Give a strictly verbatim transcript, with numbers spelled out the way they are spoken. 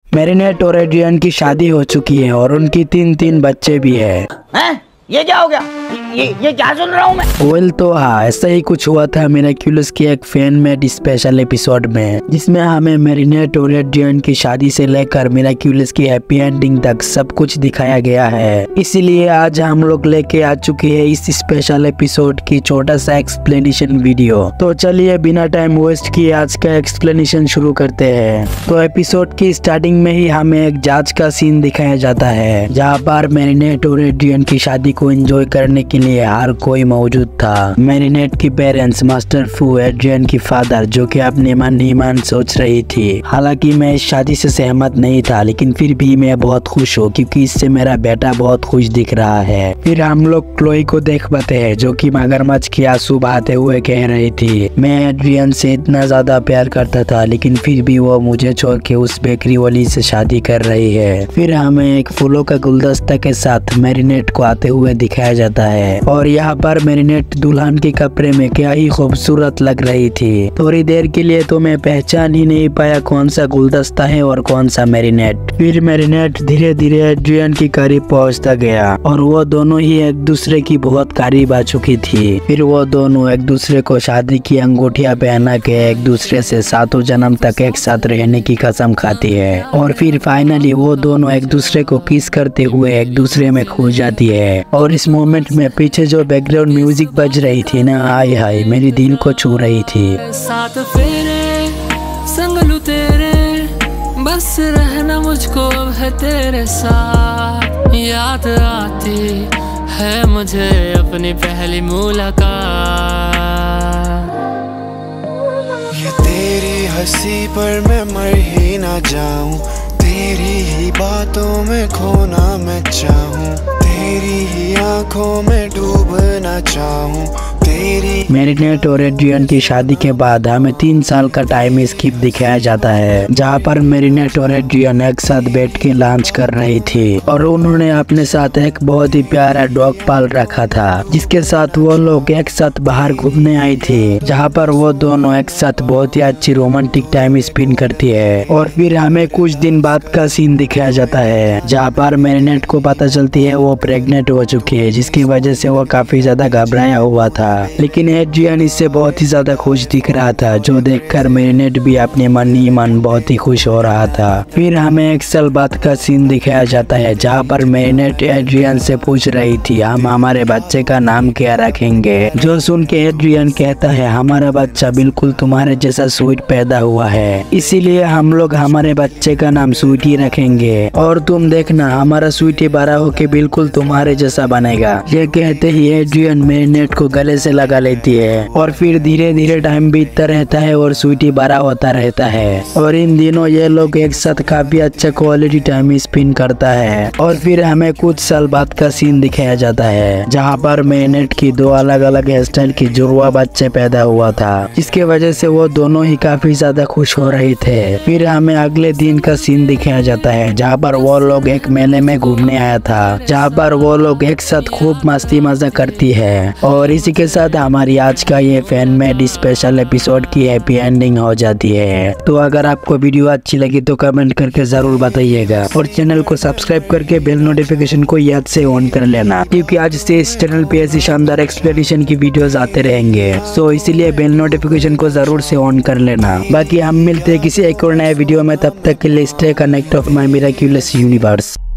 Marinate और Adrian की शादी हो चुकी है और उनकी तीन तीन बच्चे भी है। हैं? ये क्या हो गया? ये ये क्या सुन रहा हूँ मैं? वेल तो हाँ, ऐसा ही कुछ हुआ था मिराक्युलस की एक फैन मेड स्पेशल एपिसोड में, जिसमें हमें मैरिनेट और एड्रियन की शादी से लेकर मिराक्युलस की हैप्पी एंडिंग तक सब कुछ दिखाया गया है। इसीलिए आज हम लोग लेके आ चुके हैं इस स्पेशल एपिसोड की छोटा सा एक्सप्लेनेशन वीडियो। तो चलिए बिना टाइम वेस्ट किए आज का एक्सप्लेनेशन शुरू करते हैं। तो एपिसोड की स्टार्टिंग में ही हमें एक जांच का सीन दिखाया जाता है, जहाँ पर मैरिनेट और एड्रियन की शादी को एंजॉय करने के लिए हर कोई मौजूद था। मैरिनेट की पेरेंट्स, मास्टर फू, एड्रियन की फादर, जो कि अपने मन ही मन सोच रही थी, हालांकि मैं इस शादी से सहमत नहीं था, लेकिन फिर भी मैं बहुत खुश हूँ क्योंकि इससे मेरा बेटा बहुत खुश दिख रहा है। फिर हम लोग क्लोई को देख पाते हैं, जो कि मगरमच्छ की आंसू बहाते हुए कह रही थी, मैं एड्रियन से इतना ज्यादा प्यार करता था, लेकिन फिर भी वो मुझे छोड़ के उस बेकरी वाली से शादी कर रही है। फिर हमें एक फूलों का गुलदस्ता के साथ मैरिनेट को आते हुए दिखाया जाता है और यहाँ पर मैरिनेट दुल्हन के कपड़े में क्या ही खूबसूरत लग रही थी। थोड़ी देर के लिए तो मैं पहचान ही नहीं पाया कौन सा गुलदस्ता है और कौन सा मैरिनेट। फिर मैरिनेट धीरे धीरे एड्रियन के करीब पहुंचता गया और वो दोनों ही एक दूसरे की बहुत करीब आ चुकी थी। फिर वो दोनों एक दूसरे को शादी की अंगूठियां पहना के एक दूसरे से सातों जन्म तक एक साथ रहने की कसम खाती है और फिर फाइनली वो दोनों एक दूसरे को किस करते हुए एक दूसरे में खो जाती है। और इस मोमेंट में पीछे जो बैकग्राउंड म्यूजिक बज रही थी ना, हाय हाय, मेरी दिल को छू रही थी। साथ फेरे संग लूं तेरे, बस रहना मुझको है तेरे साथ। याद आती है मुझे अपनी पहली मुलाकात। ये तेरी हंसी पर मैं मर ही ना जाऊं, तेरी ही बातों में खोना मैं चाहूं, तेरी ही आंखों में डूबना चाहूं, तेरी। मैरिनेट और एड्रियन की शादी के बाद हमें तीन साल का टाइम स्किप दिखाया जाता है, जहाँ पर मैरिनेट और एड्रियन एक साथ बैठ के लंच कर रही थी और उन्होंने अपने साथ एक बहुत ही प्यारा डॉग पाल रखा था, जिसके साथ वो लोग एक साथ बाहर घूमने आई थी, जहाँ पर वो दोनों एक साथ बहुत ही अच्छी रोमांटिक टाइम स्पेंड करती है। और फिर हमें कुछ दिन बाद का सीन दिखाया जाता है, जहाँ पर मैरिनेट को पता चलती है वो प्रेग्नेंट हो चुकी है, जिसकी वजह से वो काफी ज्यादा घबराया हुआ था, लेकिन एड्रियन इससे बहुत ही ज्यादा खुश दिख रहा था, जो देखकर मैरिनेट भी अपने मन ही मन बहुत ही खुश हो रहा था। फिर हमें एक साल बाद का सीन दिखाया जाता है, जहाँ पर मैरिनेट एड्रियन से पूछ रही थी, हम हमारे बच्चे का नाम क्या रखेंगे। जो सुन के एड्रियन कहता है, हमारा बच्चा बिल्कुल तुम्हारे जैसा स्वीट पैदा हुआ है, इसीलिए हम लोग हमारे बच्चे का नाम स्वीटी रखेंगे और तुम देखना हमारा स्वीटी बड़ा होके बिल्कुल तुम्हारे जैसा बनेगा। ये कहते ही एड्रियन मैरिनेट को गले से लगा लेती है और फिर धीरे धीरे टाइम बीतता रहता है और स्वीटी बड़ा होता रहता है और इन दिनों ये लोग एक साथ काफी अच्छा क्वालिटी टाइम स्पेंड करता है। और फिर हमें कुछ साल बाद का सीन दिखाया जाता है, जहाँ पर मैरिनेट की दो अलग अलग हेयर स्टाइल की जुड़वा बच्चे पैदा हुआ था, जिसके वजह से वो दोनों ही काफी ज्यादा खुश हो रहे थे। फिर हमें अगले दिन का सीन दिखाया जाता है, जहाँ पर वो लोग एक मेले में घूमने आया था, जहाँ पर वो लोग एक साथ खूब मस्ती मजा करती है और इसी के साथ हमारी आज का ये फैन मेड स्पेशल एपिसोड की हैप्पी एंडिंग हो जाती है। तो अगर आपको वीडियो अच्छी लगी तो कमेंट करके जरूर बताइएगा और चैनल को सब्सक्राइब करके बेल नोटिफिकेशन को याद से ऑन कर लेना, क्योंकि आज से इस चैनल पे ऐसी शानदार एक्सप्लेनेशन की वीडियोस आते रहेंगे, सो इसीलिए बेल नोटिफिकेशन को जरूर से ऑन कर लेना। बाकी हम मिलते हैं किसी एक और नए वीडियो में, तब तक के लिए stay connect of my miraculous universe.